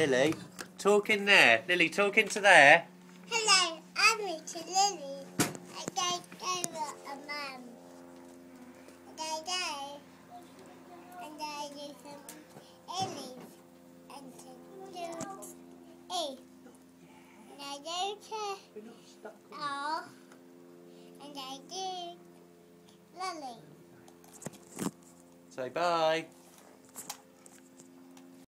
Lily, talk in there. Lily, talk into there. Hello, I'm Richard Lily. I go over a mum. And I go. And I do some Ellie's. And some Jude's E. And I go to R. And I do Lily. Say bye.